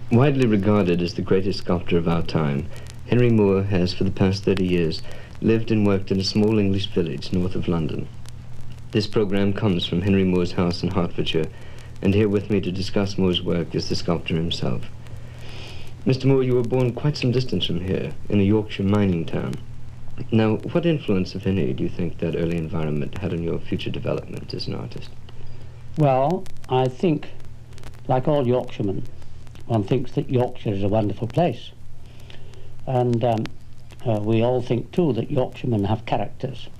Widely regarded as the greatest sculptor of our time, Henry Moore has, for the past 30 years, lived and worked in a small English village north of London. This program comes from Henry Moore's house in Hertfordshire, and here with me to discuss Moore's work is the sculptor himself. Mr. Moore, you were born quite some distance from here, in a Yorkshire mining town. Now, what influence, if any, do you think that early environment had on your future development as an artist? Well, I think, like all Yorkshiremen, one thinks that Yorkshire is a wonderful place. And we all think, too, that Yorkshiremen have characters,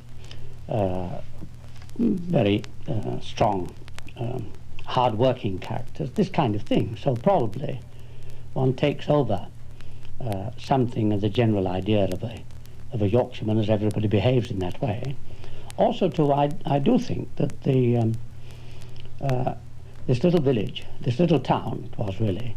very strong, hard-working characters, this kind of thing. So probably one takes over something of the general idea of a Yorkshireman, as everybody behaves in that way. Also, too, I do think that this little village, this little town, it was really,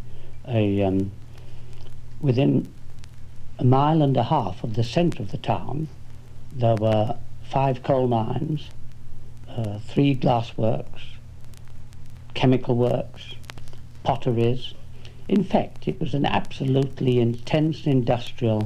within a mile and a half of the centre of the town, there were 5 coal mines, 3 glass works, chemical works, potteries. In fact, it was an absolutely intense industrial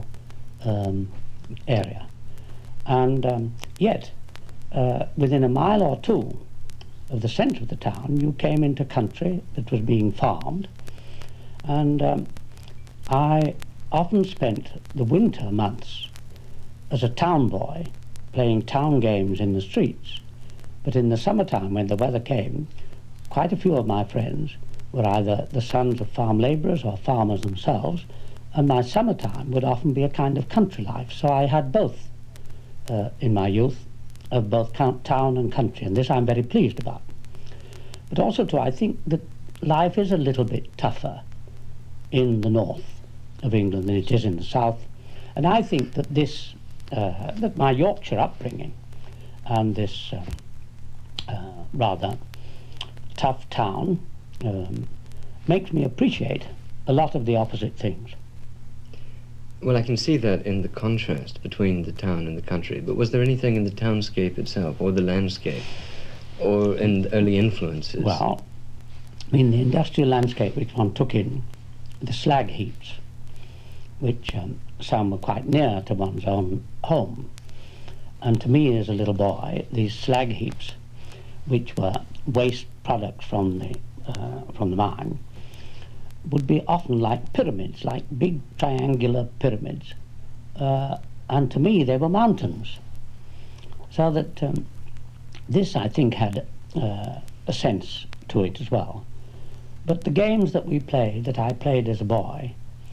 area. And yet, within a mile or two of the centre of the town, you came into country that was being farmed. And I often spent the winter months as a town boy playing town games in the streets. But in the summertime, when the weather came, quite a few of my friends were either the sons of farm labourers or farmers themselves, and my summertime would often be a kind of country life. So I had both in my youth, of both town and country, and this I'm very pleased about. But also, too, I think that life is a little bit tougher in the north of England than it is in the south, and I think that this, that my Yorkshire upbringing and this rather tough town makes me appreciate a lot of the opposite things. Well, I can see that in the contrast between the town and the country, but was there anything in the townscape itself, or the landscape, or in the early influences? Well, I mean, the industrial landscape which one took in, the slag heaps, which some were quite near to one's own home. And to me as a little boy, these slag heaps, which were waste products from the mine, would be often like pyramids, like big triangular pyramids. And to me, they were mountains. So that this, I think, had a sense to it as well. But the games that we played, that I played as a boy,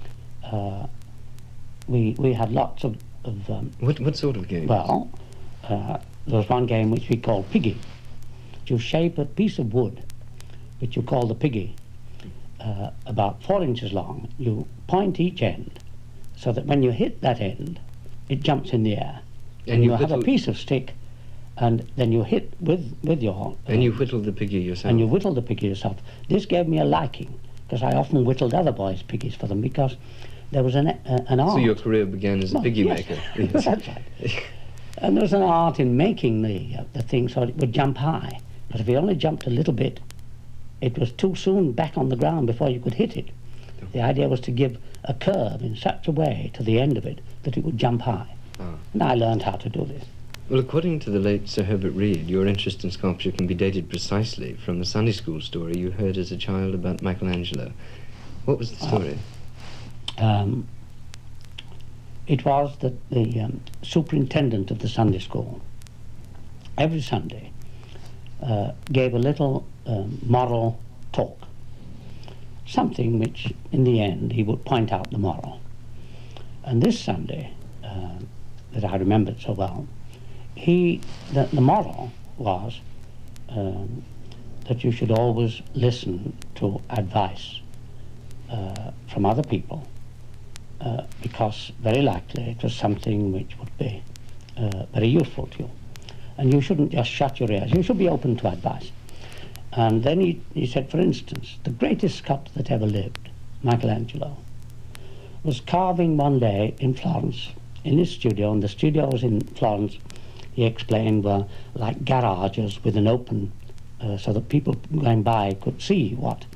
we had lots of what sort of games? Well, there was one game which we called Piggy. You shape a piece of wood, which you call the piggy, about 4 inches long. You point each end so that when you hit that end, it jumps in the air. And you have a piece of stick, and then you hit with your... and you whittle the piggy yourself. And you whittle the piggy yourself. This gave me a liking, because I often whittled other boys' piggies for them, because there was an art. So your career began as a piggy maker. Yes. That's right. And there was an art in making the thing so it would jump high. But if you only jumped a little bit, it was too soon back on the ground before you could hit it. The idea was to give a curve in such a way to the end of it that it would jump high. And I learned how to do this. Well, according to the late Sir Herbert Reed, your interest in sculpture can be dated precisely from a Sunday school story you heard as a child about Michelangelo. What was the story? It was that the superintendent of the Sunday school every Sunday gave a little moral talk, something which in the end he would point out the moral. And this Sunday, that I remembered so well, the moral was that you should always listen to advice from other people, because very likely it was something which would be very useful to you. And you shouldn't just shut your ears, you should be open to advice. And then he said, for instance, the greatest sculptor that ever lived, Michelangelo, was carving one day in Florence, in his studio, and the studios in Florence, he explained, were like garages with an open, so that people going by could see what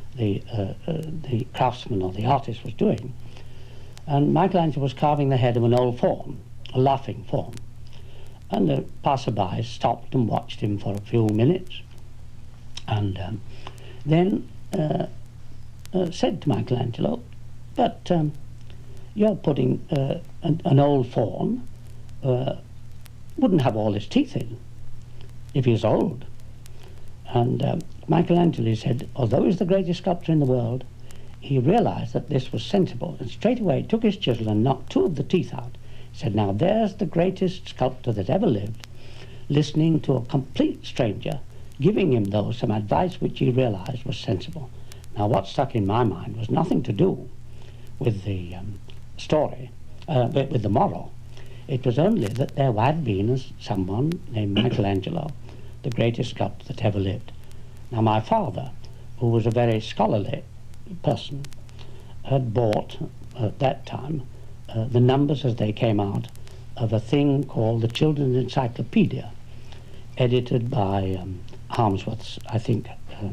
the craftsman or the artist was doing. And Michelangelo was carving the head of an old faun, a laughing faun. And the passerby stopped and watched him for a few minutes, and then said to Michelangelo, "But you're putting an old faun wouldn't have all his teeth in if he was old." And Michelangelo said, although he's the greatest sculptor in the world, he realized that this was sensible, and straight away took his chisel and knocked 2 of the teeth out. He said, now there's the greatest sculptor that ever lived, listening to a complete stranger, giving him, though, some advice which he realized was sensible. Now what stuck in my mind was nothing to do with the story, with the moral. It was only that there had been someone named Michelangelo, the greatest sculptor that ever lived. Now my father, who was a very scholarly person, had bought at that time the numbers as they came out of a thing called the Children's Encyclopedia, edited by Harmsworth, I think.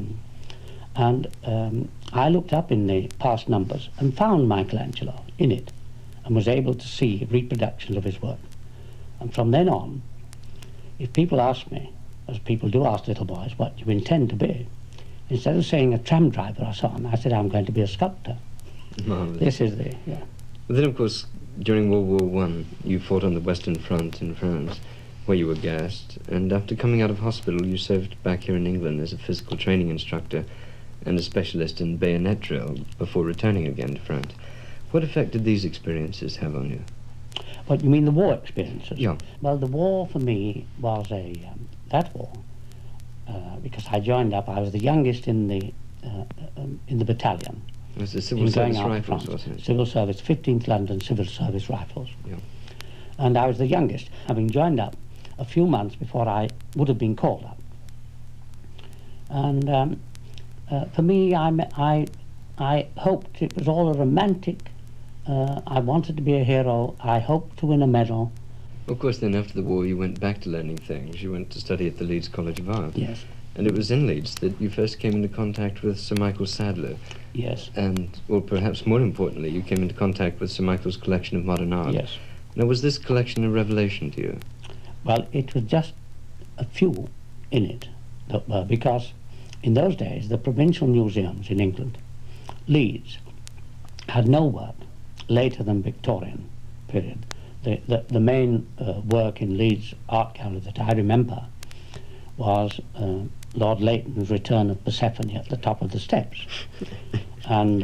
I looked up in the past numbers and found Michelangelo in it, and was able to see reproductions of his work. And from then on, if people ask me, as people do ask little boys, what you intend to be, instead of saying a tram driver or so on, I said I'm going to be a sculptor. Marvelous. This is the, yeah. Then, of course, during World War I, you fought on the Western Front in France, where you were gassed, and after coming out of hospital, you served back here in England as a physical training instructor and a specialist in bayonet drill before returning again to France. What effect did these experiences have on you? What, you mean the war experiences? Yeah. Well, the war for me was that war, because I joined up, I was the youngest in the battalion. It was the Civil Service Rifles, wasn't it? Civil Service, 15th London Civil Service Rifles. Yeah. And I was the youngest, having joined up a few months before I would have been called up. And for me, I hoped it was all a romantic. I wanted to be a hero. I hoped to win a medal. Of course, then after the war, you went back to learning things. You went to study at the Leeds College of Art. Yes. And it was in Leeds that you first came into contact with Sir Michael Sadleir. Yes. And, well, perhaps more importantly, you came into contact with Sir Michael's collection of modern art. Yes. Now, was this collection a revelation to you? Well, it was just a few in it that were, because in those days, the provincial museums in England, Leeds, had no work later than Victorian period. The main work in Leeds Art Gallery that I remember was Lord Leighton's Return of Persephone at the top of the steps. And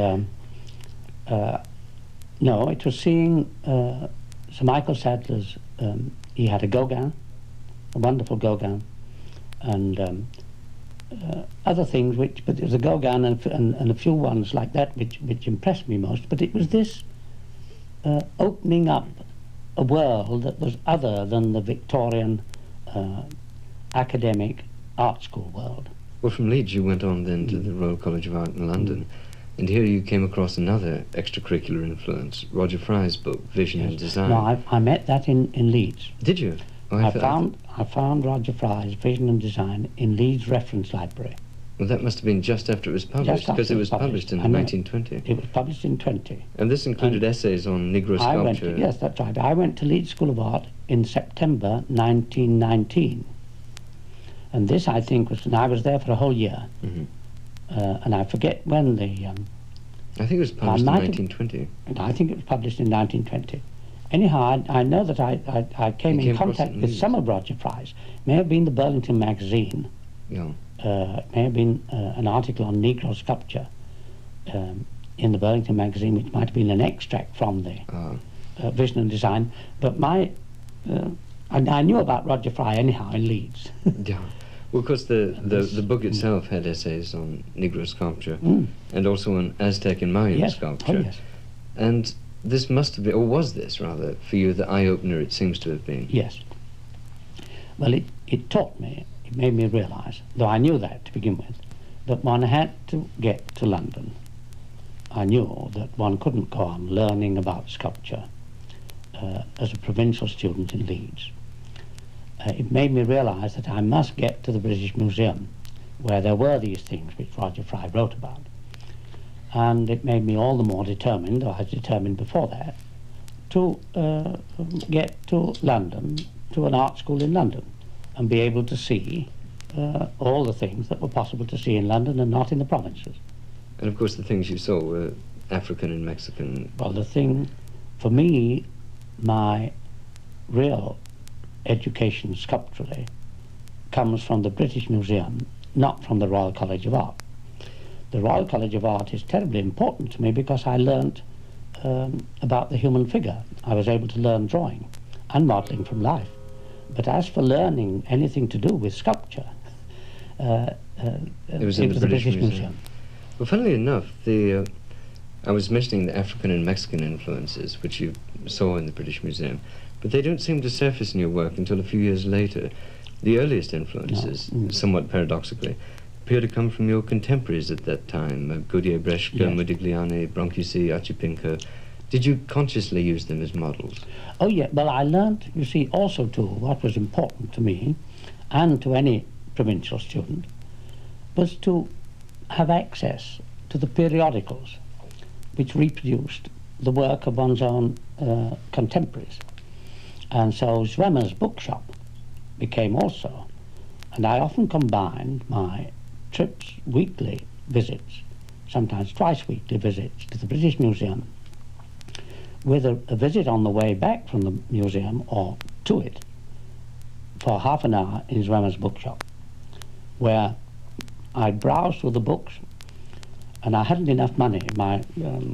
no, it was seeing Sir Michael Sadleir's, he had a Gauguin, a wonderful Gauguin, and other things but there was a Gauguin and a few ones like that which impressed me most, but it was this opening up a world that was other than the Victorian academic art school world. Well, from Leeds you went on then to the Royal College of Art in London, and here you came across another extracurricular influence, Roger Fry's book, Vision and Design. No, I met that in Leeds. Did you? Oh, I found Roger Fry's Vision and Design in Leeds Reference Library. Well, that must have been just after it was published, because it was published in 1920. It was published in 20. And this included essays on Negro sculpture. Yes, that's right. I went to Leeds School of Art in September 1919. And this, I think, was, and I was there for a whole year. Mm-hmm. And I forget when the... I think it was published in 1920. I think it was published in 1920. Anyhow, I know that I came in contact with some of Roger Fry's. May have been the Burlington Magazine. Yeah. May have been an article on Negro sculpture in the Burlington Magazine, which might have been an extract from the Vision and Design. But I knew about Roger Fry anyhow in Leeds. Yeah. Well, of course, the book itself had essays on Negro sculpture and also on Aztec and Mayan sculpture. Oh, yes. And this must have been, or was this rather, for you the eye-opener it seems to have been? Yes. Well, it taught me, it made me realise, though I knew that to begin with, that one had to get to London. I knew that one couldn't go on learning about sculpture as a provincial student in Leeds. It made me realise that I must get to the British Museum, where there were these things which Roger Fry wrote about. And it made me all the more determined, or I was determined before that, to get to London, to an art school in London, and be able to see all the things that were possible to see in London and not in the provinces. And of course the things you saw were African and Mexican. Well, the thing, for me, my real education sculpturally comes from the British Museum, not from the Royal College of Art. The Royal College of Art is terribly important to me because I learnt about the human figure. I was able to learn drawing and modelling from life. But as for learning anything to do with sculpture, it was in the British Museum. Well, funnily enough, I was mentioning the African and Mexican influences, which you saw in the British Museum, but they don't seem to surface in your work until a few years later. The earliest influences, somewhat paradoxically, appear to come from your contemporaries at that time, Gaudier, Breschke, Yes. Modigliani, Brancusi, Archipinco. Did you consciously use them as models? Oh yeah, well I learnt, you see, also too, what was important to me, and to any provincial student, was to have access to the periodicals which reproduced the work of one's own contemporaries. And so Zwemmer's bookshop became also, and I often combined my trips, weekly visits, sometimes twice weekly visits to the British Museum, with a visit on the way back from the museum or to it for half an hour in Zwemmer's bookshop, where I browsed through the books, and I hadn't enough money. My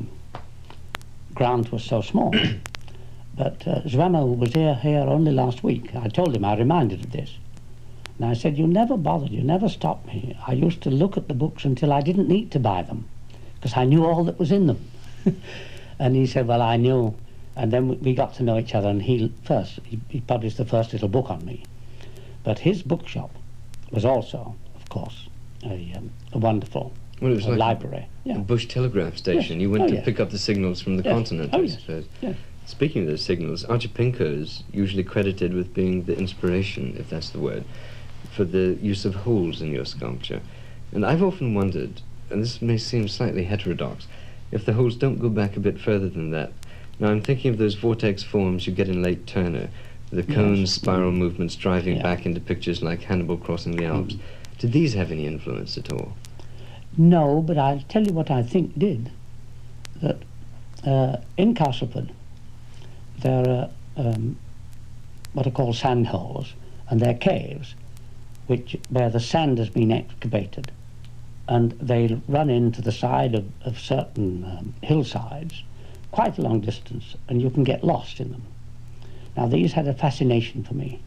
grant was so small. But Zwemmer was here only last week. I told him, I reminded of this. And I said, you never bothered, you never stopped me. I used to look at the books until I didn't need to buy them, because I knew all that was in them. And he said, well, I knew. And then we got to know each other, and he published the first little book on me. But his bookshop was also, of course, a wonderful library. A bush telegraph station. Yes. You went to pick up the signals from the continent, I suppose. Yes. Speaking of those signals, Archipinco is usually credited with being the inspiration, if that's the word, for the use of holes in your sculpture. And I've often wondered, and this may seem slightly heterodox, if the holes don't go back a bit further than that. Now I'm thinking of those vortex forms you get in late Turner, the cones, spiral movements driving back into pictures like Hannibal crossing the Alps. Did these have any influence at all? No, but I'll tell you what I think did. That in Castleford, there are what are called sand holes, and they're caves where the sand has been excavated, and they run into the side of certain hillsides quite a long distance, and you can get lost in them. Now these had a fascination for me,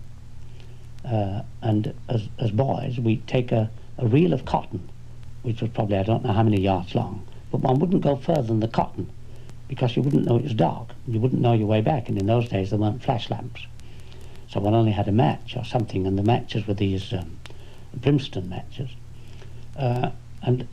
and as boys we'd take a reel of cotton, which was probably, I don't know how many yards long, but one wouldn't go further than the cotton, because you wouldn't know it was dark. You wouldn't know your way back, and in those days there weren't flash lamps. So one only had a match or something, and the matches were these brimstone matches. And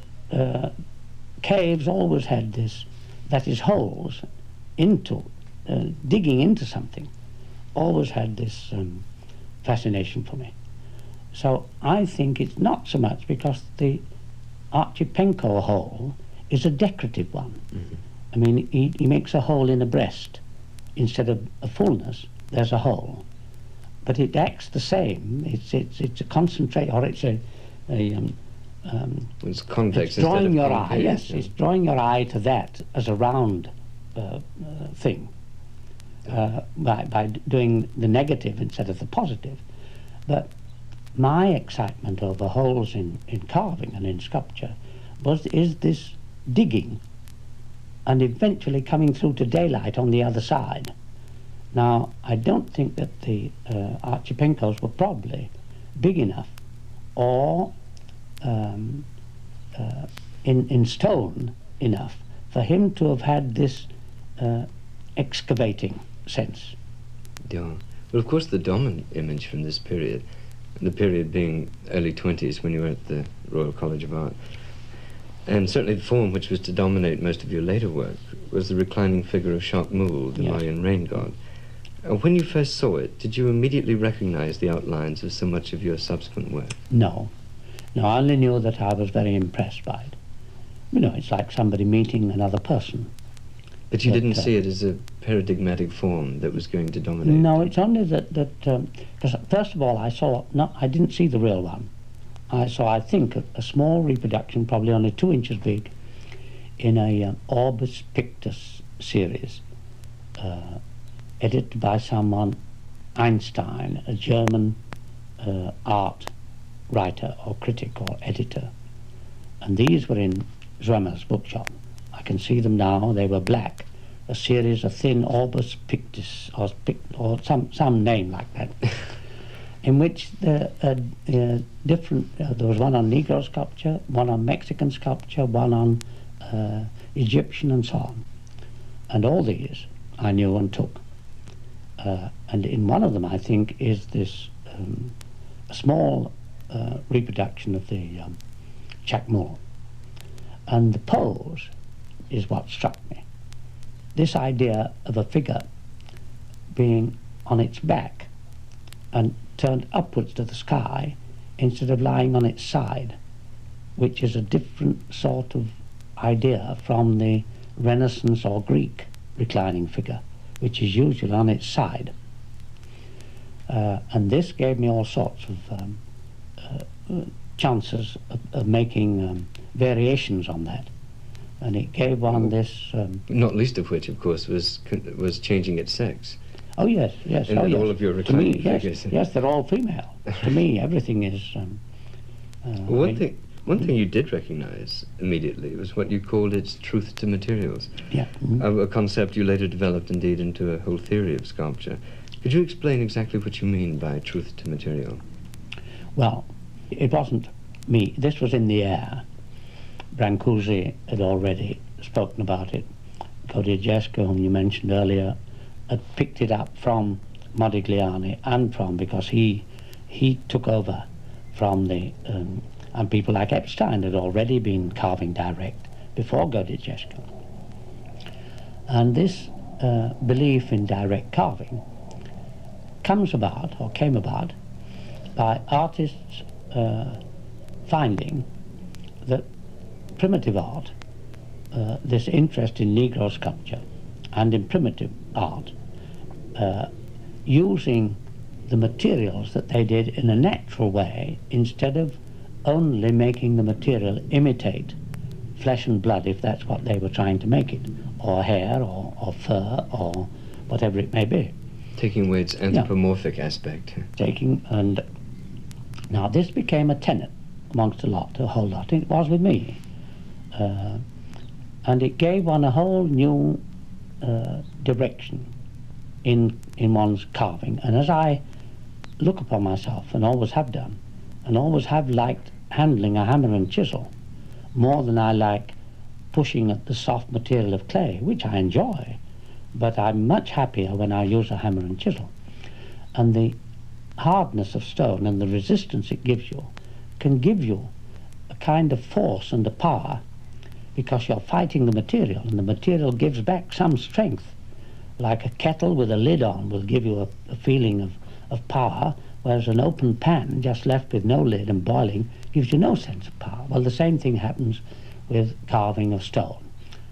caves always had this, that is holes into, digging into something, always had this fascination for me. So I think it's not so much because the Archipinco hole is a decorative one. Mm-hmm. I mean, he makes a hole in a breast. Instead of a fullness, there's a hole. But it acts the same. It's a concentrate, or it's it's convex. It's drawing your eye. Yes, it's drawing your eye to that as a round thing by doing the negative instead of the positive. But my excitement over holes in carving and in sculpture is this digging, and eventually coming through to daylight on the other side. Now, I don't think that the Archipincos were probably big enough or in stone enough for him to have had this excavating sense. Yeah. Well, of course, the dominant image from this period, the period being early 20s when you were at the Royal College of Art, and certainly the form which was to dominate most of your later work, was the reclining figure of Jacques Moule, the Mayan rain god. When you first saw it, did you immediately recognize the outlines of so much of your subsequent work? No. No, I only knew that I was very impressed by it. You know, it's like somebody meeting another person. But you didn't see it as a paradigmatic form that was going to dominate? No, it's only that, because first of all I didn't see the real one. I saw, I think, a small reproduction, probably only 2 inches big, in a Orbis Pictus series, edited by someone, Einstein, a German art writer or critic or editor. And these were in Zwemer's bookshop. I can see them now. They were black, a series of thin Orbis Pictus, or some name like that, in which there was one on Negro sculpture, one on Mexican sculpture, one on Egyptian, and so on. And all these I knew and took. And in one of them, I think, is this a small reproduction of the Chac Mool. And the pose is what struck me. This idea of a figure being on its back and turned upwards to the sky instead of lying on its side, which is a different sort of idea from the Renaissance or Greek reclining figure, which is usually on its side. And this gave me all sorts of chances of making variations on that. And it gave one this... not least of which, of course, was changing its sex. Oh, yes, yes. And oh, yes. all of your reclining figures. Yes, they're all female. To me, everything is... One thing you did recognize immediately was what you called its truth to materials. Yeah. Mm-hmm. A concept you later developed, indeed, into a whole theory of sculpture. Could you explain exactly what you mean by truth to material? Well, it wasn't me. This was in the air. Brancusi had already spoken about it. Gaudijesco, whom you mentioned earlier, had picked it up from Modigliani and because he took over from the... and people like Epstein had already been carving direct before Gaudijesco. And this belief in direct carving came about by artists finding that primitive art, this interest in Negro sculpture and in primitive art, using the materials that they did in a natural way instead of only making the material imitate flesh and blood, if that's what they were trying to make it, or hair or fur or whatever it may be. Taking away its anthropomorphic aspect. And now this became a tenet amongst a whole lot. It was with me. And it gave one a whole new direction in one's carving. And as I look upon myself, and always have done, and always have liked handling a hammer and chisel more than I like pushing at the soft material of clay, which I enjoy, but I'm much happier when I use a hammer and chisel. And the hardness of stone and the resistance it gives you can give you a kind of force and a power, because you're fighting the material, and the material gives back some strength. Like a kettle with a lid on will give you a feeling of power, whereas an open pan just left with no lid and boiling gives you no sense of power. Well, the same thing happens with carving of stone.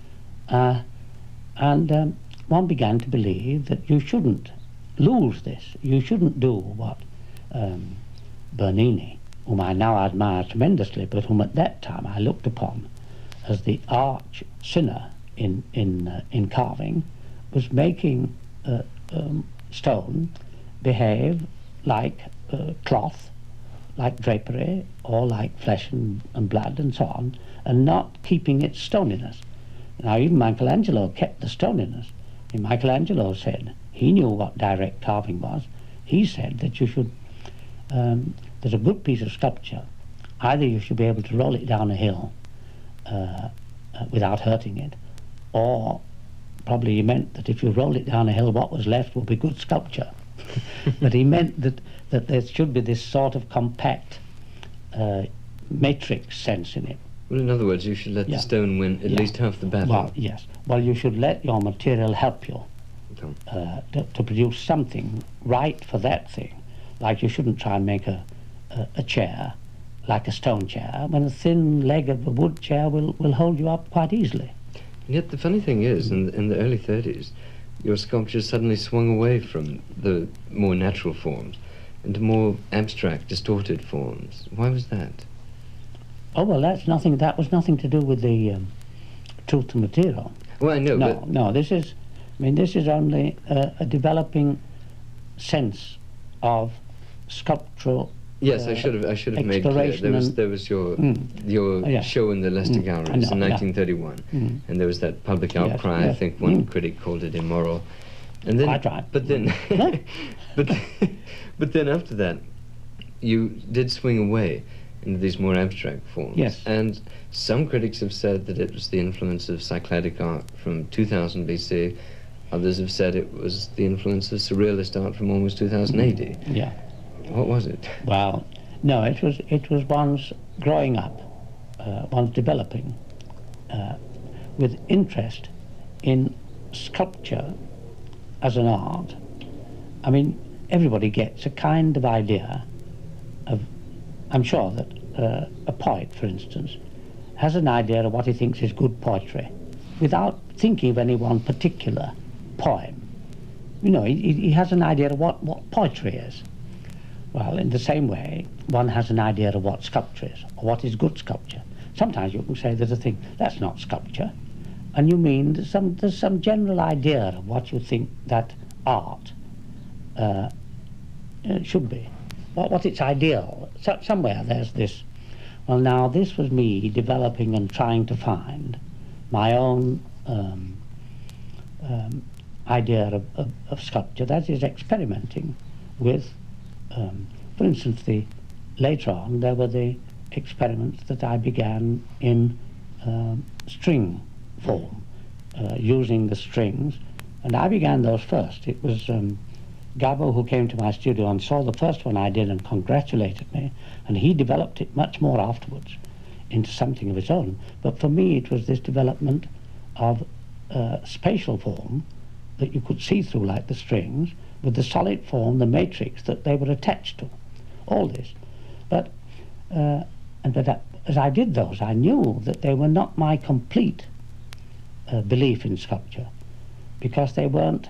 One began to believe that you shouldn't lose this. You shouldn't do what Bernini, whom I now admire tremendously, but whom at that time I looked upon as the arch sinner in carving, was making stone behave like cloth, like drapery, or like flesh and blood and so on, and not keeping its stoniness. Now even Michelangelo kept the stoniness. And Michelangelo said he knew what direct carving was. He said that you should, there's a good piece of sculpture, either you should be able to roll it down a hill without hurting it, or probably he meant that if you rolled it down a hill, what was left would be good sculpture. But he meant that there should be this sort of compact matrix sense in it. Well, in other words, you should let the stone win at least half the battle. Well, yes. Well, you should let your material help you to produce something right for that thing. Like you shouldn't try and make a chair like a stone chair, when a thin leg of a wood chair will hold you up quite easily. And yet the funny thing is, in the early 30s, your sculpture suddenly swung away from the more natural forms into more abstract, distorted forms. Why was that? Oh, well, that was nothing to do with the truth and material. Well, I know, No, but... no, this is only a developing sense of sculptural Yes, I should have made clear. exploration There was your yeah. show in the Leicester Galleries in 1931, and there was that public outcry. yes. I think one critic called it immoral, and then Quite right. But then, but but then after that, you did swing away into these more abstract forms. Yes. And some critics have said that it was the influence of Cycladic art from 2000 BC. Others have said it was the influence of surrealist art from almost 2000 AD. Yeah. What was it? Well, no, it was one's growing up, one's developing with interest in sculpture as an art. I mean, everybody gets a kind of idea of, I'm sure that a poet, for instance, has an idea of what he thinks is good poetry without thinking of any one particular poem. You know, he has an idea of what poetry is. Well, in the same way, one has an idea of what sculpture is, or what is good sculpture. Sometimes you can say there's a thing, that's not sculpture, and you mean there's some general idea of what you think that art should be, what its ideal. So, somewhere there's this. Well, now this was me developing and trying to find my own idea of sculpture, that is experimenting with, for instance, later on there were the experiments that I began in string form, using the strings, and I began those first. It was Gabo who came to my studio and saw the first one I did and congratulated me, and he developed it much more afterwards into something of its own. But for me it was this development of spatial form that you could see through like the strings, with the solid form, the matrix that they were attached to, all this. But as I did those, I knew that they were not my complete belief in sculpture, because they weren't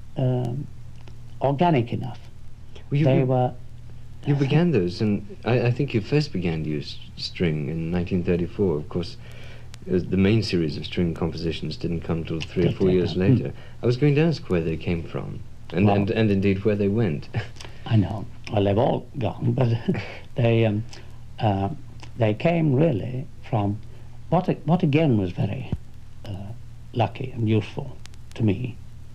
organic enough. Well, you began those, and I think you first began to use string in 1934. Of course, the main series of string compositions didn't come till 3 or 4 years later. I was going to ask where they came from, and indeed where they went. I know. Well, they've all gone, but they came really from what again was very lucky and useful to me.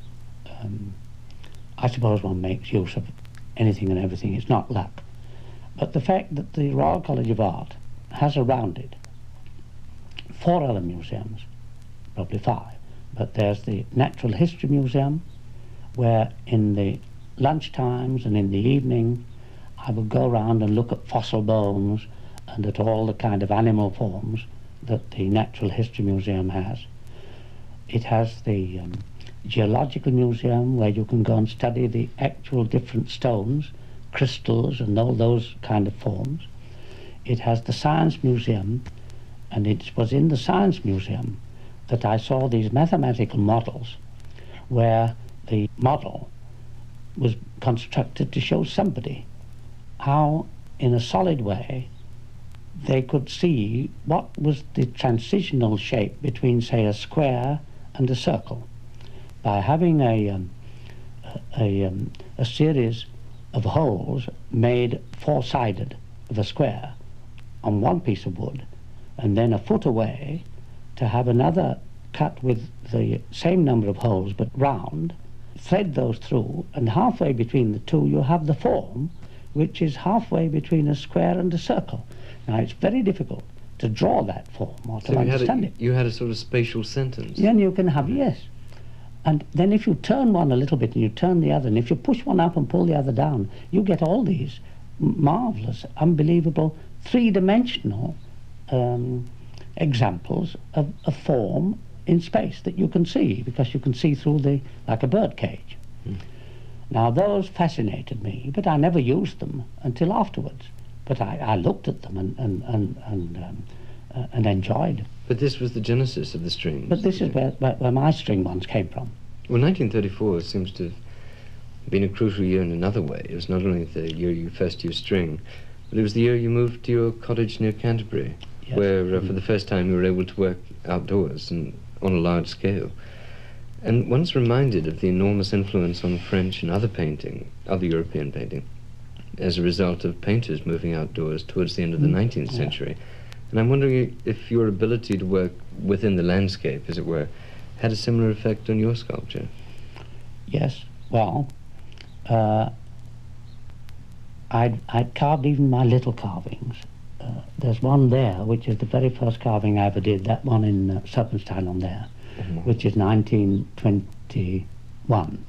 I suppose one makes use of anything and everything. It's not luck, but the fact that the Royal College of Art has around it 4 other museums, probably 5, but there's the Natural History Museum, where in the lunch times and in the evening I would go around and look at fossil bones and at all the kind of animal forms that the Natural History Museum has. It has the Geological Museum, where you can go and study the actual different stones, crystals and all those kind of forms. It has the Science Museum, and it was in the Science Museum that I saw these mathematical models where the model was constructed to show somebody how, in a solid way, they could see what was the transitional shape between, say, a square and a circle. By having a series of holes made 4-sided of a square on one piece of wood, and then a foot away to have another cut with the same number of holes but round, thread those through, and halfway between the two you have the form which is halfway between a square and a circle. Now it's very difficult to draw that form or to understand it. You had a sort of spatial sentence. Then you can have, yes. And then if you turn one a little bit and you turn the other, and if you push one up and pull the other down, you get all these marvelous, unbelievable, three-dimensional examples of a form in space that you can see, because you can see through like a bird cage. Now those fascinated me, but I never used them until afterwards, but I looked at them and enjoyed. But this was the genesis of the strings. But this is where my string ones came from. Well, 1934 seems to have been a crucial year in another way. It was not only the year you first used string, but it was the year you moved to your cottage near Canterbury, Yes. where for the first time you were able to work outdoors and on a large scale. And one's reminded of the enormous influence on French and other European painting, as a result of painters moving outdoors towards the end of the 19th century. And I'm wondering if your ability to work within the landscape, as it were, had a similar effect on your sculpture. Yes, well, I'd carved even my little carvings. There's one there, which is the very first carving I ever did, that one in Serpenstein on there, which is 1921.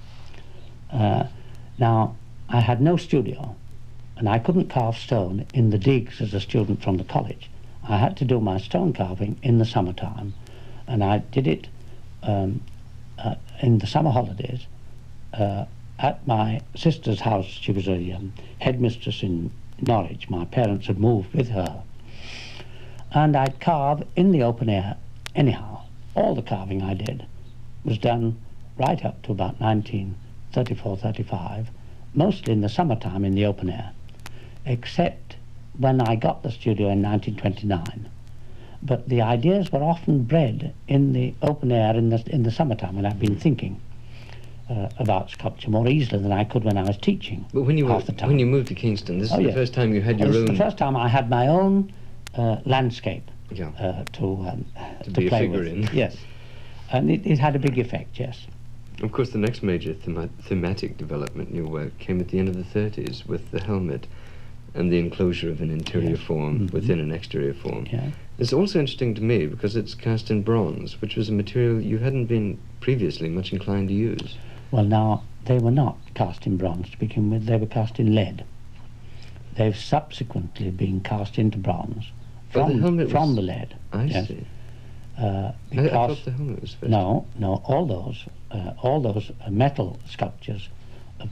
Now, I had no studio, and I couldn't carve stone in the digs as a student from the college. I had to do my stone carving in the summertime, and I did it in the summer holidays at my sister's house. She was a headmistress in Norwich. My parents had moved with her. And I'd carve in the open air anyhow. All the carving I did was done right up to about 1934-35, mostly in the summertime in the open air, except when I got the studio in 1929. But the ideas were often bred in the open air in the summertime, when I'd been thinking about sculpture more easily than I could when I was teaching. But when you half the time. when you moved to Kingston, this is the first time you had your This own. is the first time I had my own landscape Yeah. to be a play figure with. in. Yes, and it had a big effect. Yes. Of course, the next major thematic development in your work came at the end of the 30s with the helmet and the enclosure of an interior form within an exterior form. Yeah. It's also interesting to me because it's cast in bronze, which was a material you hadn't been previously much inclined to use. Well, now, they were not cast in bronze to begin with, they were cast in lead. They've subsequently been cast into bronze from the lead. I Yes. see. I Because thought the helmet was first. no, all those metal sculptures of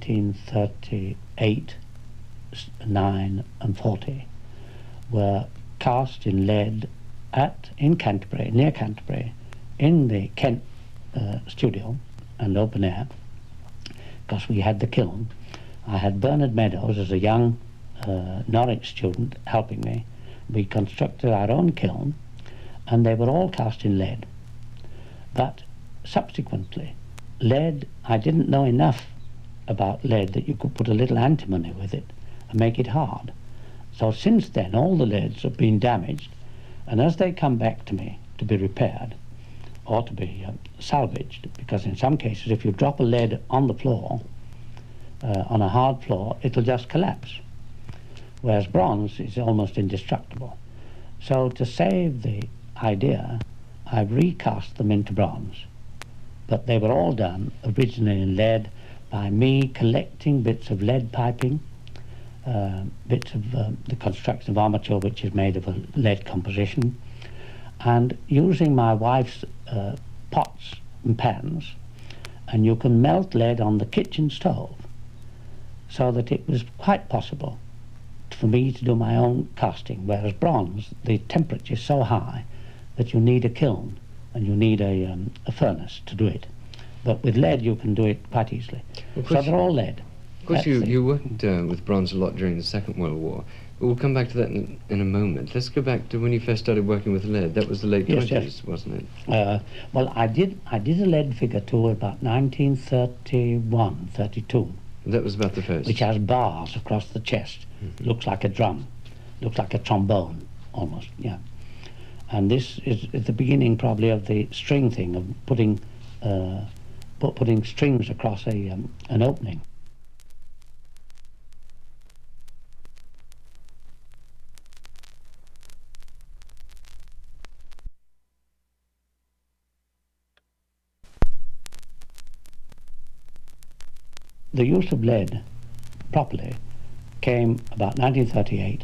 1938, 9 and 40 were cast in lead in Canterbury, near Canterbury, in the Kent studio and open air, because we had the kiln. I had Bernard Meadows as a young Norwich student helping me. We constructed our own kiln, and they were all cast in lead. But subsequently, lead, I didn't know enough about lead that you could put a little antimony with it and make it hard. So since then, all the leads have been damaged, and as they come back to me to be repaired or to be salvaged, because in some cases, if you drop a lead on the floor, on a hard floor, it'll just collapse, whereas bronze is almost indestructible. So to save the idea, I've recast them into bronze, but they were all done originally in lead by me collecting bits of lead piping, bits of the construction of armature, which is made of a lead composition, and using my wife's pots and pans. And you can melt lead on the kitchen stove, so that it was quite possible for me to do my own casting, whereas bronze, the temperature is so high that you need a kiln and you need a furnace to do it. But with lead you can do it quite easily. So they're all lead. Of course, you worked with bronze a lot during the Second World War. We'll come back to that in a moment. Let's go back to when you first started working with lead. That was the late 20s, yes. Wasn't it? Well, I did a lead figure too about 1931, 32. That was about the first. Which has bars across the chest. Looks like a drum, looks like a trombone almost, yeah. And this is the beginning probably of the string thing, of putting strings across an opening. The use of lead properly came about 1938,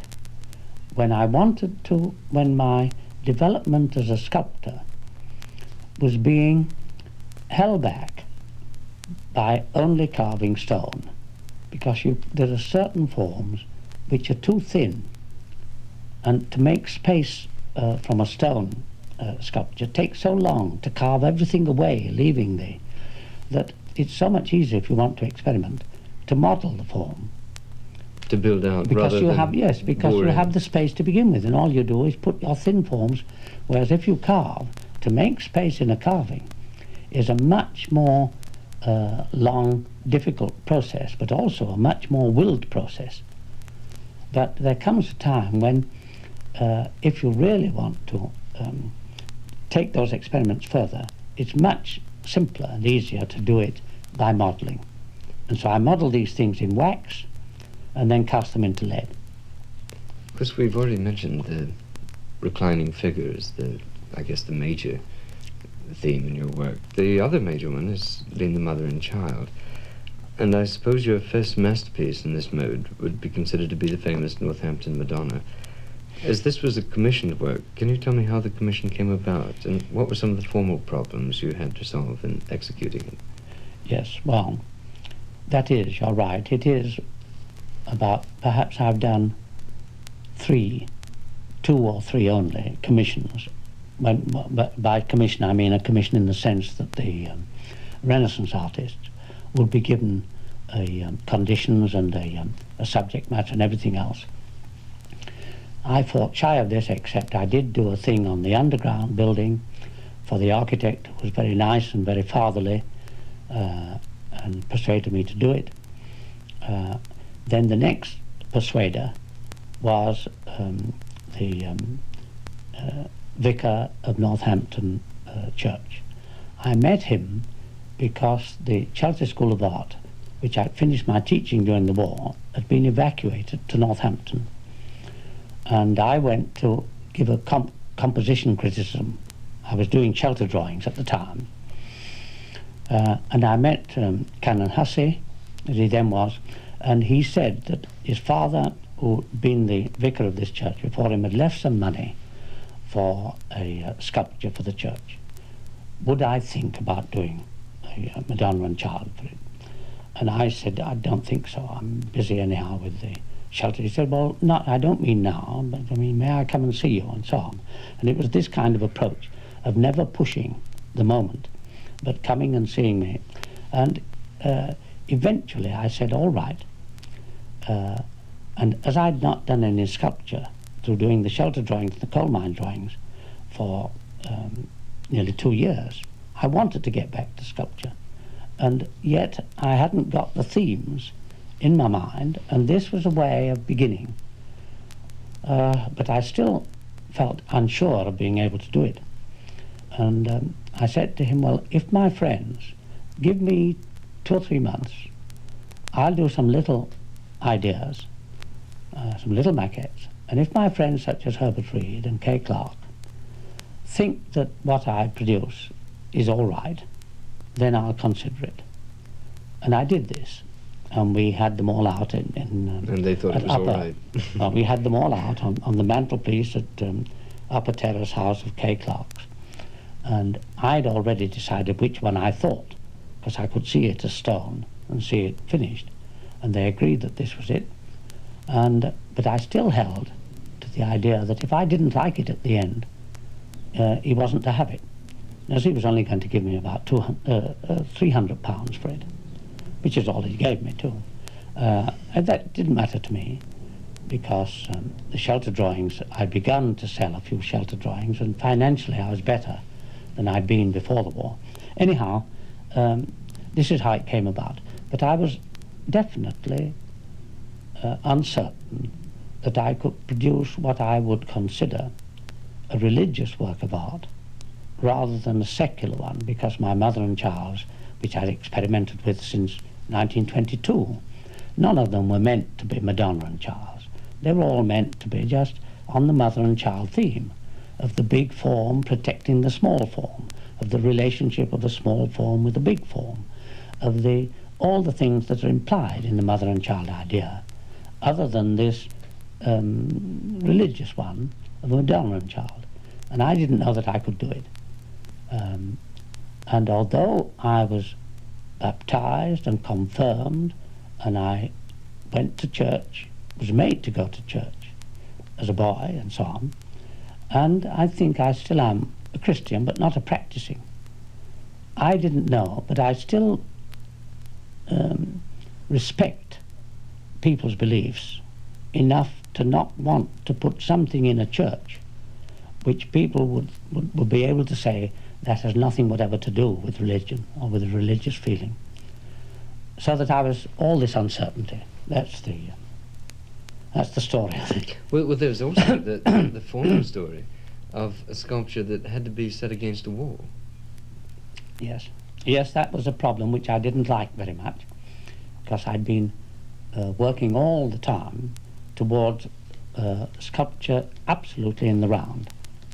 when my development as a sculptor was being held back by only carving stone, because there are certain forms which are too thin, and to make space from a stone sculpture takes so long to carve everything away, leaving that it's so much easier, if you want to experiment, to model the form. To build out, Because rather you than have, yes, because you boring. have the space to begin with, and all you do is put your thin forms, whereas if you carve, to make space in a carving is a much more long, difficult process, but also a much more willed process. But there comes a time when, if you really want to take those experiments further, it's much simpler and easier to do it by modelling. And so I model these things in wax and then cast them into lead. Of course, we've already mentioned the reclining figures, I guess the major theme in your work. The other major one is being the mother and child. And I suppose your first masterpiece in this mode would be considered to be the famous Northampton Madonna. As this was a commissioned work, can you tell me how the commission came about, and what were some of the formal problems you had to solve in executing it? Yes, well, that is, you're right. It is about, perhaps I've done two or three only commissions. By commission I mean a commission in the sense that the Renaissance artists would be given conditions and a subject matter and everything else. I fought shy of this, except I did do a thing on the underground building for the architect, who was very nice and very fatherly, and persuaded me to do it. Then the next persuader was the vicar of Northampton Church. I met him because the Chelsea School of Art, which I'd finished my teaching during the war, had been evacuated to Northampton. And I went to give a composition criticism. I was doing shelter drawings at the time. And I met Canon Hussey, as he then was, and he said that his father, who'd been the vicar of this church before him, had left some money for a sculpture for the church. Would I think about doing a Madonna and Child for it? And I said, I don't think so. I'm busy anyhow with the shelter. He said, well, I don't mean now, but I mean, may I come and see you, and so on. And it was this kind of approach of never pushing the moment, but coming and seeing me. And eventually I said, all right. And as I'd not done any sculpture through doing the shelter drawings and the coal mine drawings for nearly 2 years, I wanted to get back to sculpture. And yet I hadn't got the themes in my mind, and this was a way of beginning. But I still felt unsure of being able to do it. And I said to him, well, if my friends give me 2 or 3 months, I'll do some little ideas, some little maquettes, and if my friends such as Herbert Reed and Kay Clark think that what I produce is all right, then I'll consider it. And I did this, and we had them all out and they thought it was all right. Well, we had them all out on the mantelpiece at Upper Terrace House of Kay Clark's. And I'd already decided which one I thought, because I could see it as stone and see it finished. And they agreed that this was it. But I still held to the idea that if I didn't like it at the end, he wasn't to have it. As he was only going to give me about £300 for it, which is all he gave me too. And that didn't matter to me, because the shelter drawings, I'd begun to sell a few shelter drawings, and financially I was better than I'd been before the war. Anyhow, this is how it came about. But I was definitely uncertain that I could produce what I would consider a religious work of art rather than a secular one, because my Mother and Child, which I'd experimented with since 1922, none of them were meant to be Madonna and Child. They were all meant to be just on the Mother and Child theme of the big form protecting the small form, of the relationship of the small form with the big form, of all the things that are implied in the Mother and Child idea, other than this religious one of the Madonna and Child. And I didn't know that I could do it. And although I was baptized and confirmed, and I went to church was made to go to church as a boy and so on. And I think I still am a Christian, but not a practicing. I didn't know, but I still respect people's beliefs enough to not want to put something in a church which people would be able to say that has nothing whatever to do with religion or with a religious feeling. So that I was all this uncertainty. That's the story, I think. Well, there's also the former story of a sculpture that had to be set against a wall. Yes. Yes, that was a problem which I didn't like very much, because I'd been working all the time towards sculpture absolutely in the round.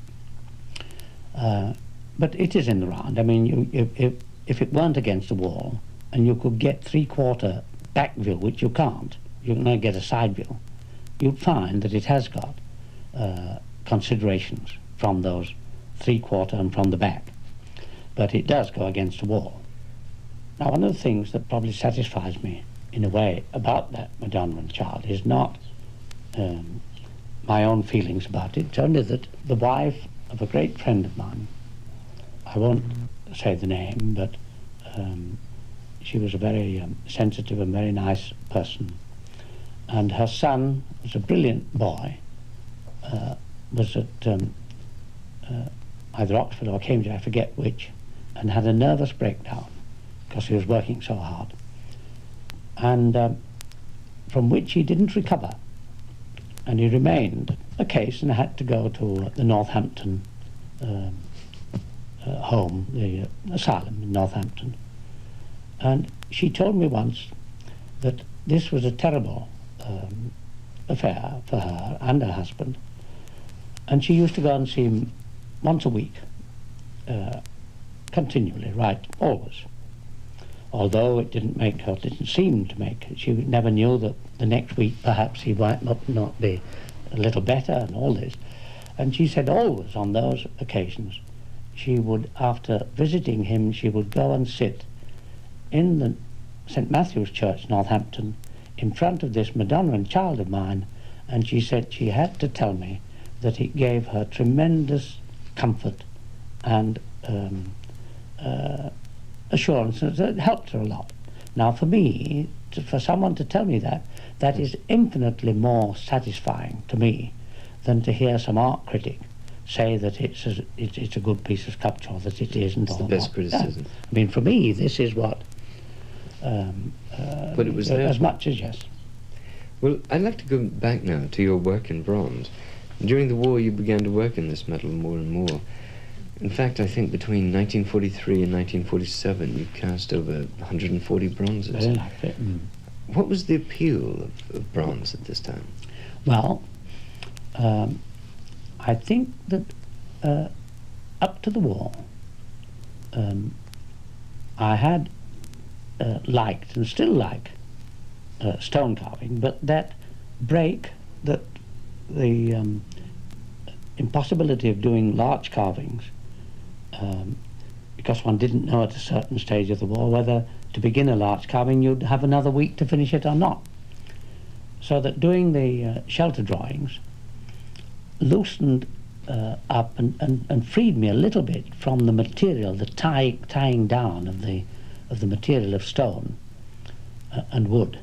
But it is in the round. I mean, if it weren't against the wall and you could get three-quarter back view, which you can't, you can only get a side view, you'd find that it has got considerations from those three-quarter and from the back. But it does go against the wall. Now, one of the things that probably satisfies me in a way about that Madonna and Child is not my own feelings about it. It's only that the wife of a great friend of mine, I won't say the name, but she was a very sensitive and very nice person, and her son was a brilliant boy, was at either Oxford or Cambridge, I forget which, and had a nervous breakdown because he was working so hard, and from which he didn't recover, and he remained a case and had to go to the Northampton home, the asylum in Northampton. And she told me once that this was a terrible affair for her and her husband, and she used to go and see him once a week, continually, right, always. Although it didn't seem to make, she never knew that the next week perhaps he might not be a little better and all this. And she said always on those occasions, she would, after visiting him, she would go and sit in the St. Matthew's Church, Northampton, in front of this Madonna and Child of mine, and she said she had to tell me that it gave her tremendous comfort and assurance, and it helped her a lot. Now for me, for someone to tell me that is infinitely more satisfying to me than to hear some art critic say that it's a good piece of sculpture, or that it isn't. It's the best criticism. Yeah. I mean, for me, this is what, but it was there. As much as yes. Well, I'd like to go back now to your work in bronze. During the war, you began to work in this metal more and more. In fact, I think between 1943 and 1947, you cast over 140 bronzes. Very likely. Mm. What was the appeal of bronze at this time? Well, I think that up to the war, I had liked and still like stone carving, but that break, that the impossibility of doing large carvings, because one didn't know at a certain stage of the war whether to begin a large carving you'd have another week to finish it or not. So that doing the shelter drawings loosened up and freed me a little bit from the material, the tying down of the material of stone and wood.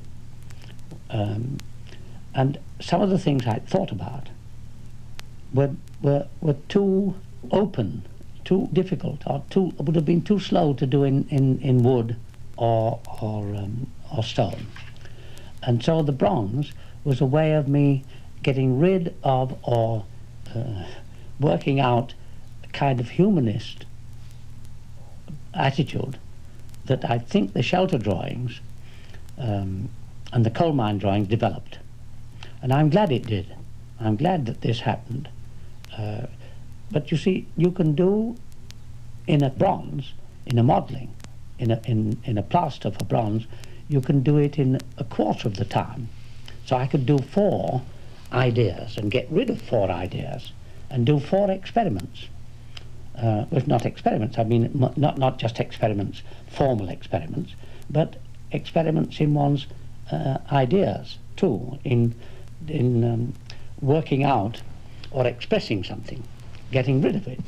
And some of the things I thought about were too open, too difficult, or would have been too slow to do in wood or stone. And so the bronze was a way of me getting rid of or working out a kind of humanist attitude that I think the shelter drawings and the coal mine drawings developed. And I'm glad it did. I'm glad that this happened. But you see, you can do in a bronze, in a modelling, in a plaster for bronze, you can do it in a quarter of the time. So I could do 4 ideas and get rid of 4 ideas and do 4 experiments. With not experiments, I mean not just experiments, formal experiments, but experiments in one's ideas too, in in working out or expressing something, getting rid of it,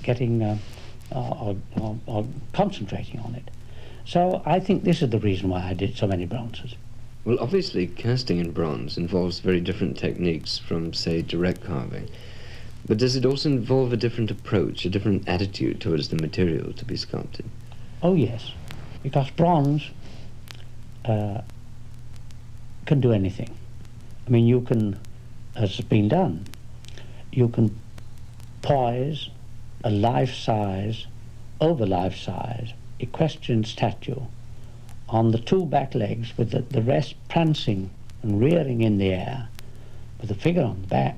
or concentrating on it. So I think this is the reason why I did so many bronzes. Well, obviously, casting in bronze involves very different techniques from, say, direct carving. But does it also involve a different approach, a different attitude towards the material to be sculpted? Oh yes, because bronze can do anything. I mean, you can, as has been done, you can poise a life-size, over life-size, equestrian statue on the two back legs with the rest prancing and rearing in the air with the figure on the back,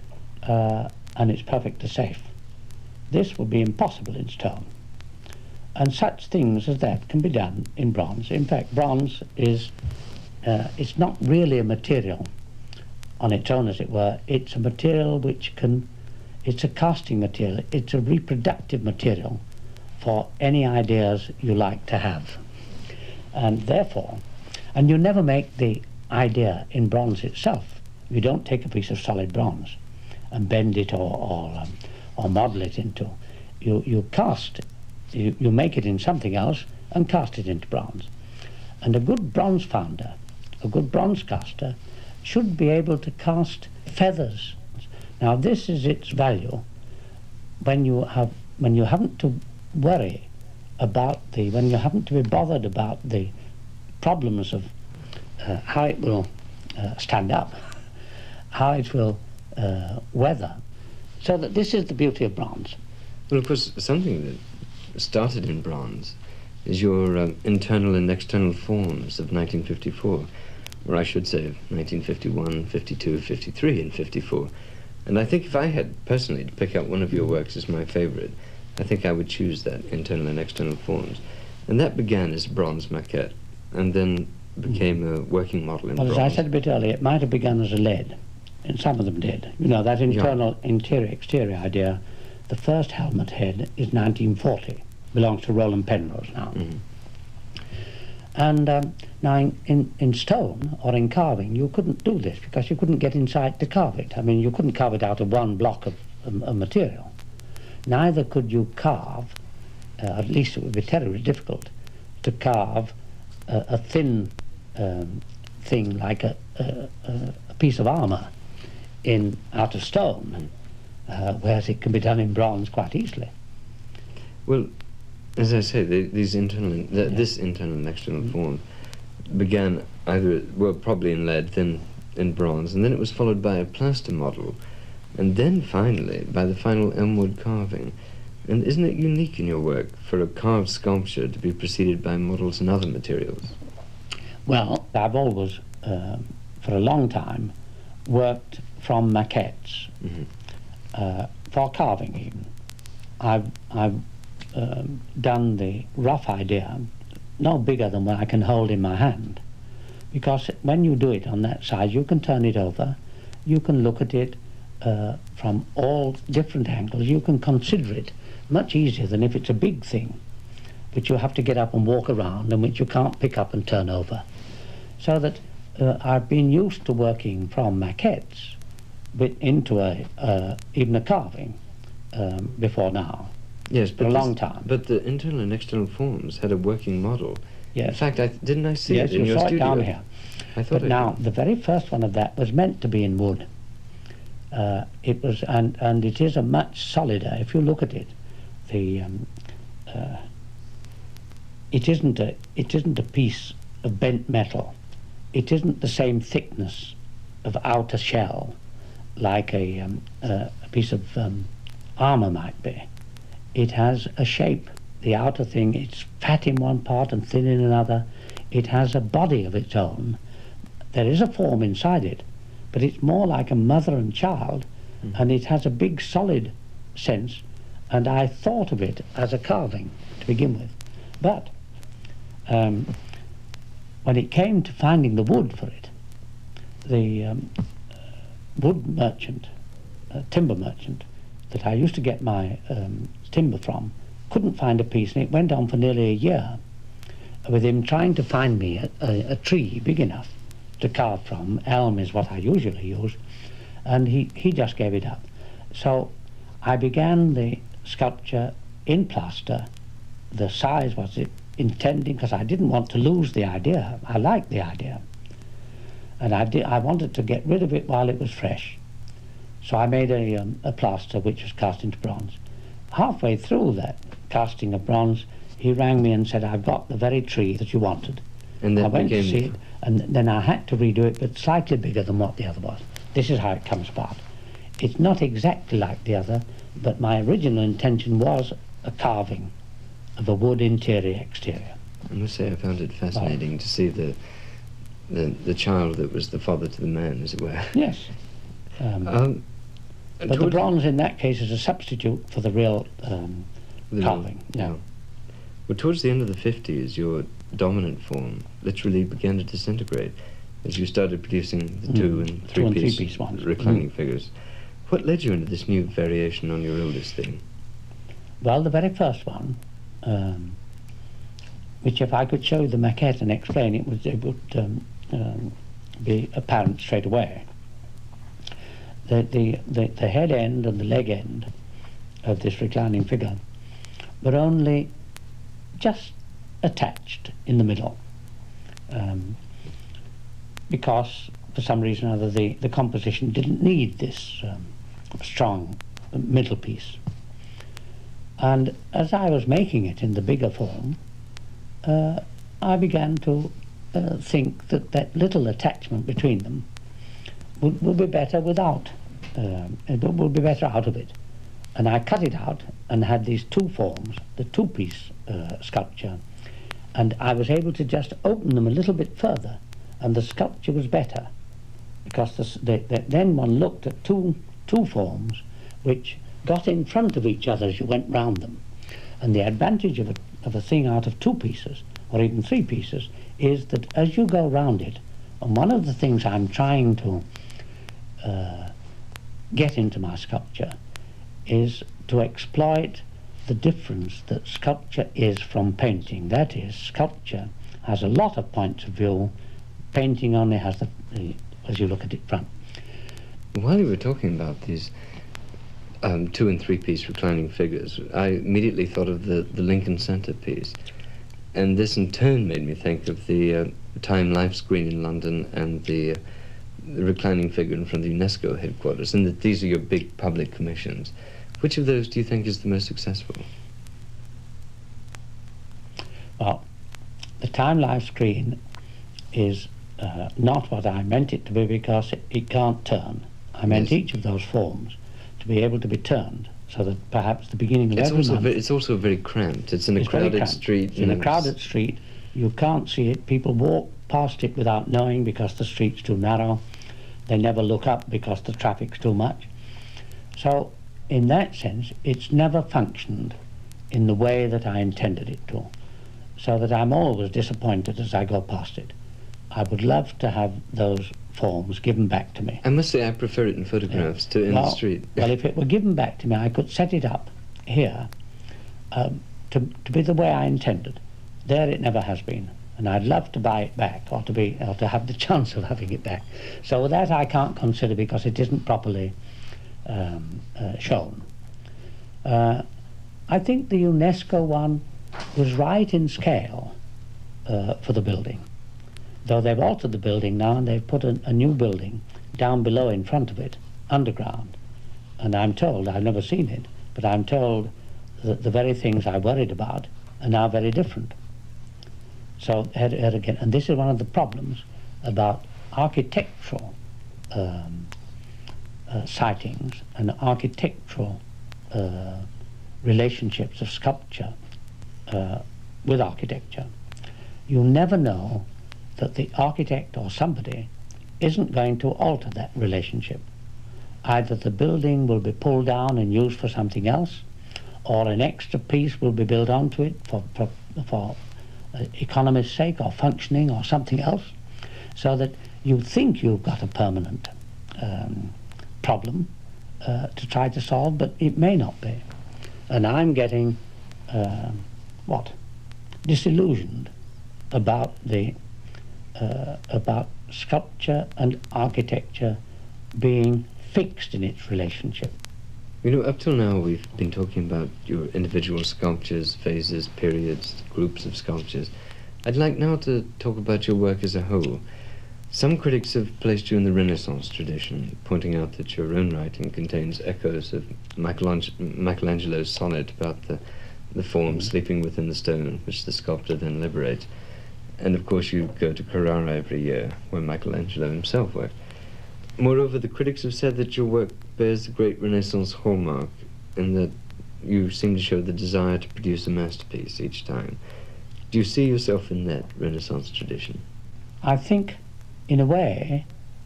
and it's perfectly safe. This would be impossible in stone. And such things as that can be done in bronze. In fact, bronze is, it's not really a material on its own, as it were. It's a material which can, it's a casting material, it's a reproductive material for any ideas you like to have. And therefore, and you never make the idea in bronze itself. You don't take a piece of solid bronze and bend it or model it into. You cast, you make it in something else and cast it into bronze. And a good bronze founder, a good bronze caster, should be able to cast feathers. Now this is its value when you haven't to worry about when you haven't to be bothered about the problems of how it will stand up, how it will weather. So that this is the beauty of bronze. Well, of course, something that started in bronze is your internal and external forms of 1954, or I should say 1951, 52, 53, and 54. And I think if I had personally to pick out one of your works as my favorite, I think I would choose that, internal and external forms. And that began as a bronze maquette, and then became a working model in bronze. Well, as I said a bit earlier, it might have begun as a lead, and some of them did. You know, that internal, interior-exterior idea, the first helmet head is 1940, belongs to Roland Penrose now. Mm-hmm. And now in stone or in carving, you couldn't do this because you couldn't get inside to carve it. I mean, you couldn't carve it out of one block of material. Neither could you carve, at least it would be terribly difficult, to carve a thin thing like a piece of armour out of stone, whereas it can be done in bronze quite easily. Well, as I say, this internal and external form began probably in lead, then in bronze, and then it was followed by a plaster model, and then finally by the final Elmwood carving. And isn't it unique in your work for a carved sculpture to be preceded by models in other materials? Well, I've always, for a long time, worked from maquettes, Mm-hmm. for carving even. I've done the rough idea, no bigger than what I can hold in my hand, because when you do it on that size, you can turn it over, you can look at it from all different angles, you can consider it much easier than if it's a big thing which you have to get up and walk around and which you can't pick up and turn over. So that I've been used to working from maquettes into even a carving before now. Yes, but for a long time. But the internal and external forms had a working model. Yes. In fact, didn't I see yes, it in your studio? Yes, you saw it down here. I thought but now, the very first one of that was meant to be in wood. It was, and it is a much solider. If you look at it, it isn't a piece of bent metal. It isn't the same thickness of outer shell like a piece of armor might be. It has a shape. The outer thing, it's fat in one part and thin in another. It has a body of its own. There is a form inside it, but it's more like a mother and child, and it has a big solid sense, and I thought of it as a carving to begin with. But when it came to finding the wood for it, the wood merchant, timber merchant, that I used to get my timber from, couldn't find a piece, and it went on for nearly a year with him trying to find me a tree big enough to carve from. Elm is what I usually use, and he just gave it up. So I began the sculpture in plaster. The size was intending, because I didn't want to lose the idea. I liked the idea, and I wanted to get rid of it while it was fresh. So I made a plaster which was cast into bronze. Halfway through that casting of bronze, he rang me and said, "I've got the very tree that you wanted." And I that went to became see it, and then I had to redo it, but slightly bigger than what the other was. This is how it comes about. It's not exactly like the other, but my original intention was a carving of a wood interior exterior. I must say I found it fascinating to see the child that was the father to the man, as it were. Yes. But the bronze in that case is a substitute for the real carving. Yeah. Well, towards the end of the 50s, your dominant form literally began to disintegrate as you started producing the two and three-piece ones. reclining figures. What led you into this new variation on your oldest theme? Well, the very first one, which if I could show you the maquette and explain it would be apparent straight away. The head end and the leg end of this reclining figure were only just attached in the middle, because for some reason or other the composition didn't need this strong middle piece. And as I was making it in the bigger form, I began to think that little attachment between them would be better without, it would be better out of it. And I cut it out and had these two forms, the two-piece sculpture, and I was able to just open them a little bit further, and the sculpture was better, because then one looked at two forms which got in front of each other as you went round them. And the advantage of a thing out of two pieces, or even three pieces, is that as you go round it, and one of the things I'm trying to get into my sculpture is to exploit the difference that sculpture is from painting. That is, sculpture has a lot of points of view, painting only has as you look at it front. While you were talking about these two and three-piece reclining figures, I immediately thought of the Lincoln Center piece, and this in turn made me think of the Time Life screen in London and the reclining figure in front of the UNESCO headquarters, and that these are your big public commissions. Which of those do you think is the most successful? Well, the Time Life screen is not what I meant it to be, because it can't turn. I meant each of those forms to be able to be turned, so that perhaps the beginning of every month... It's also very cramped. It's in a crowded street. In a crowded street, you can't see it. People walk past it without knowing because the street's too narrow. They never look up because the traffic's too much. So, in that sense, it's never functioned in the way that I intended it to, so that I'm always disappointed as I go past it. I would love to have those forms given back to me. I must say I prefer it in photographs to in the street. Well, if it were given back to me, I could set it up here to be the way I intended. There it never has been, and I'd love to buy it back, or to have the chance of having it back. So that I can't consider, because it isn't properly shown. I think the UNESCO one was right in scale for the building, though they've altered the building now and they've put a new building down below in front of it, underground. And I'm told, I've never seen it, but I'm told that the very things I worried about are now very different. So here again, and this is one of the problems about architectural sightings and architectural relationships of sculpture with architecture. You never know that the architect or somebody isn't going to alter that relationship. Either the building will be pulled down and used for something else, or an extra piece will be built onto it for economy's sake, or functioning, or something else, so that you think you've got a permanent problem to try to solve, but it may not be. And I'm getting disillusioned about sculpture and architecture being fixed in its relationship. You know, up till now we've been talking about your individual sculptures, phases, periods, groups of sculptures. I'd like now to talk about your work as a whole. Some critics have placed you in the Renaissance tradition, pointing out that your own writing contains echoes of Michelangelo's sonnet about the form sleeping within the stone, which the sculptor then liberates. And of course you go to Carrara every year, where Michelangelo himself worked. Moreover, the critics have said that your work bears the great Renaissance hallmark, and that you seem to show the desire to produce a masterpiece each time. Do you see yourself in that Renaissance tradition? I think, in a way,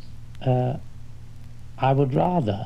I would rather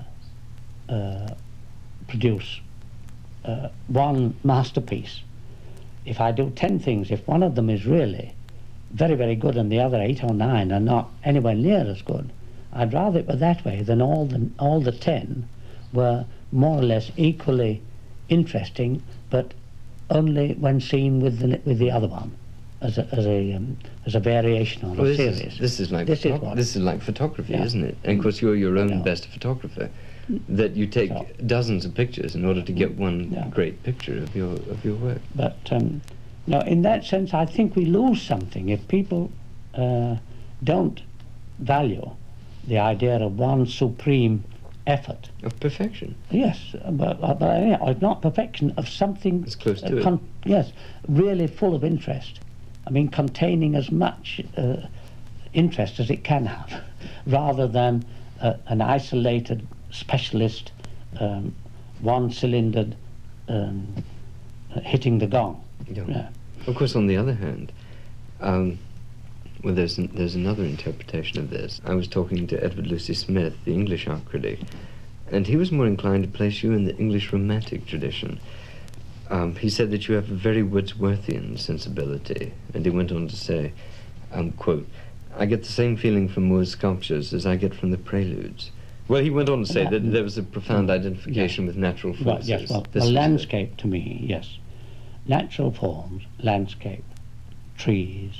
produce one masterpiece. If I do 10 things, if one of them is really very, very good and the other 8 or 9 are not anywhere near as good, I'd rather it were that way than all the 10 were more or less equally interesting, but only when seen with the other one as a variation on a series. This is like photography, Yeah. isn't it? And of course, you're your own No. best photographer. That you take dozens of pictures in order to get one Yeah. great picture of your work. But no, in that sense, I think we lose something if people don't value the idea of one supreme effort. Of perfection. Yes, but anyhow, not perfection, of something As close to it. Yes, really full of interest. I mean, containing as much interest as it can have, rather than an isolated specialist, one-cylindered hitting the gong. Yeah. Yeah. Of course, on the other hand, well, there's another interpretation of this. I was talking to Edward Lucy Smith, the English art critic, and he was more inclined to place you in the English Romantic tradition. He said that you have a very Wordsworthian sensibility, and he went on to say, quote, "I get the same feeling from Moore's sculptures as I get from the Preludes." Well, he went on to say that there was a profound identification with natural Well, forces. yes, well, This the was landscape to me, yes. Natural forms, landscape, trees,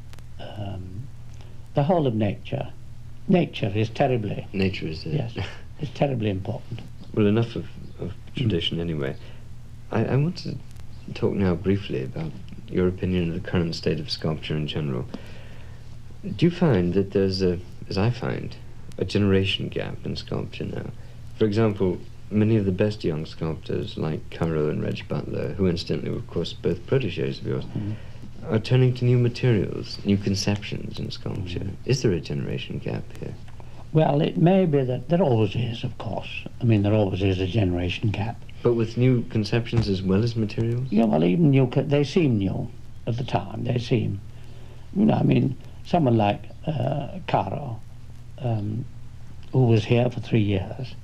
the whole of nature. Nature is terribly, Nature is it. yes, is terribly important. Well, enough of tradition anyway. I want to talk now briefly about your opinion of the current state of sculpture in general. Do you find that there's as I find, a generation gap in sculpture now? For example, many of the best young sculptors, like Caro and Reg Butler, who incidentally were of course both protégés of yours, are turning to new materials, new conceptions in sculpture. Is there a generation gap here? Well, it may be that there always is, of course. I mean, there always is a generation gap. But with new conceptions as well as materials? Yeah, well, even new, they seem new at the time. They seem, I mean, someone like Caro, who was here for 3 years,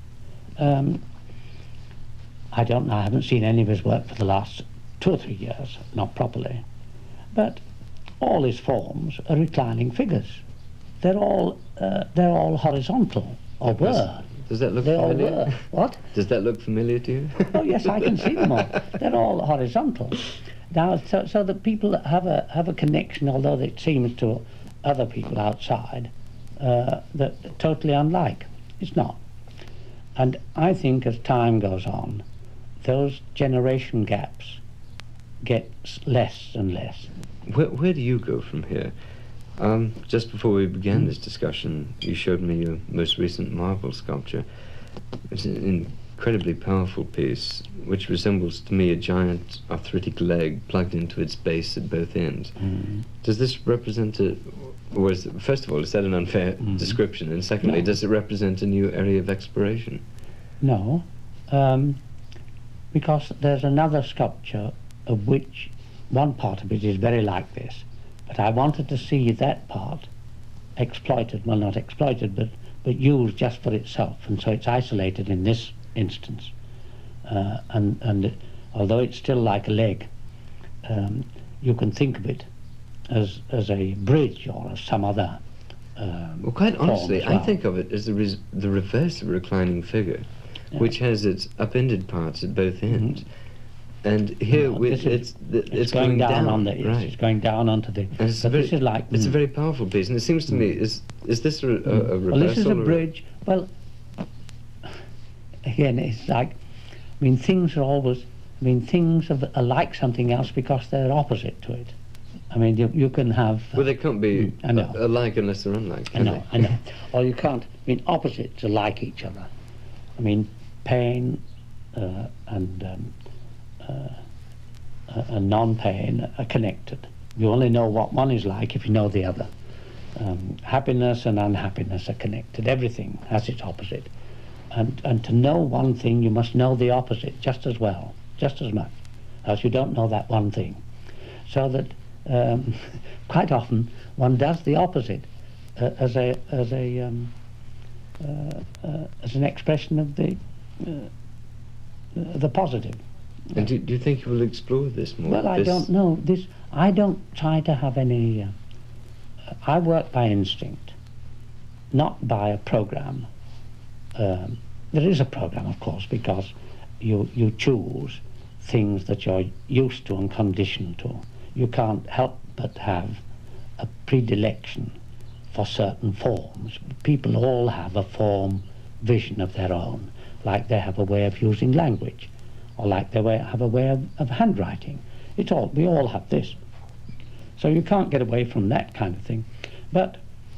I don't know, I haven't seen any of his work for the last 2 or 3 years, not properly. But all his forms are reclining figures. They're all horizontal, or were. Does that look They all familiar? were. What? Does that look familiar to you? Oh yes, I can see them all. They're all horizontal. Now, so that people have a connection, although it seems to other people outside that totally unlike. It's not. And I think as time goes on, those generation gaps get less and less. Where do you go from here? Just before we began this discussion, you showed me your most recent marble sculpture. It's an incredibly powerful piece, which resembles to me a giant arthritic leg plugged into its base at both ends. Does this represent first of all, is that an unfair description? And secondly, No. does it represent a new area of exploration? No, because there's another sculpture of which one part of it is very like this, but I wanted to see that part exploited, well, not exploited, but used just for itself, and so it's isolated in this instance. And although it's still like a leg, you can think of it as a bridge or as some other Well, quite form honestly, as well. I think of it as the reverse of a reclining figure, Yeah. which has its upended parts at both ends. And here it's going down on the right. it's going down onto the. And it's but this is like it's a very powerful piece, and it seems to me is this a reversal? Well, this is a bridge. Well, again, it's like, I mean, things are always. I mean, things are like something else because they're opposite to it. I mean, you can have. Well, they can't be I know. alike unless they're unlike. I know. Or you can't. I mean, opposites are like each other. I mean, pain and non-pain are connected. You only know what one is like if you know the other. Happiness and unhappiness are connected. Everything has its opposite. And to know one thing, you must know the opposite just as well, just as much, else you don't know that one thing. So that quite often one does the opposite as an expression of the positive. And do you think you will explore this more? Well, I don't know. I don't try to have any. I work by instinct, not by a program. There is a program, of course, because you choose things that you're used to and conditioned to. You can't help but have a predilection for certain forms. People all have a form vision of their own, like they have a way of using language, or like they have a way of handwriting. We all have this. So you can't get away from that kind of thing. But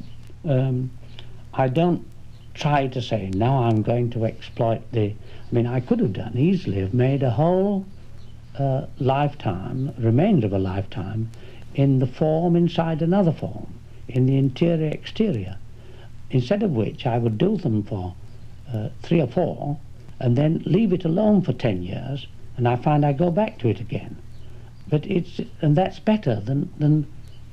I don't try to say, now I'm going to exploit I mean, I could have done easily have made a whole lifetime, remains of a lifetime, in the form inside another form, in the interior exterior, instead of which I would do them for 3 or 4 and then leave it alone for 10 years, and I find I go back to it again. But that's better than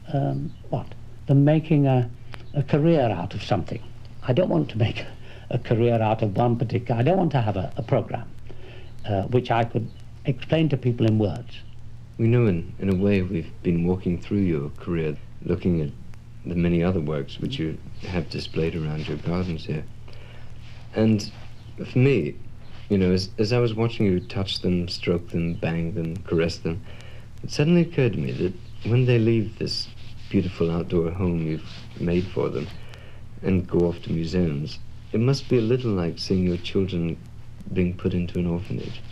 making a career out of something. I don't want to make a career out of one particular. I don't want to have a program which I could explain to people in words. We know in a way we've been walking through your career, looking at the many other works which you have displayed around your gardens here. And for me, you know, as I was watching you touch them, stroke them, bang them, caress them, it suddenly occurred to me that when they leave this beautiful outdoor home you've made for them and go off to museums, it must be a little like seeing your children being put into an orphanage.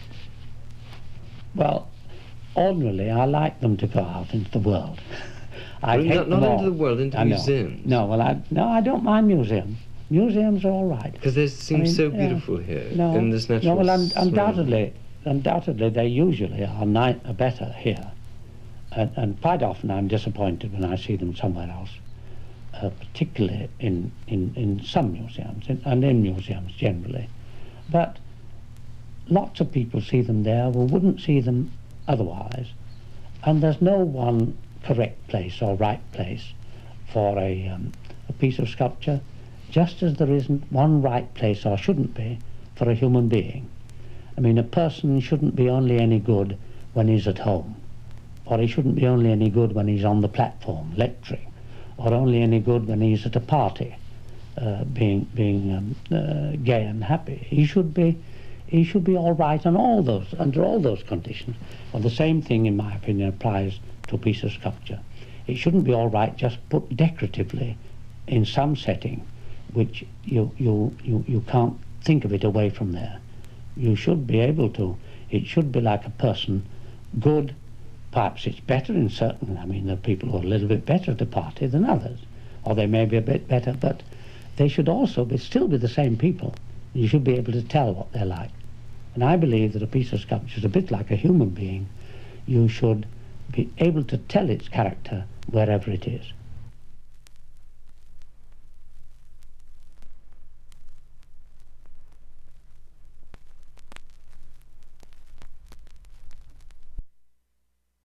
Well, ordinarily I like them to go out into the world. Not into the world, into museums. No, well, I don't mind museums. Museums are all right. Because they seem so beautiful here in this natural. No, well, undoubtedly they usually are better here, and quite often I'm disappointed when I see them somewhere else, particularly in some museums and in museums generally. But lots of people see them there who wouldn't see them otherwise, and there's no one correct place or right place for a piece of sculpture, just as there isn't one right place, or shouldn't be, for a human being. I mean, a person shouldn't be only any good when he's at home, or he shouldn't be only any good when he's on the platform lecturing, or only any good when he's at a party, being gay and happy. He should be all right under all those conditions. Well, the same thing, in my opinion, applies to a piece of sculpture. It shouldn't be all right just put decoratively in some setting, which you can't think of it away from there. You should be able to. It should be like a person, good. Perhaps it's better in certain. I mean, there are people who are a little bit better at a party than others, or they may be a bit better, but they should also still be the same people. You should be able to tell what they're like. And I believe that a piece of sculpture is a bit like a human being. You should be able to tell its character wherever it is.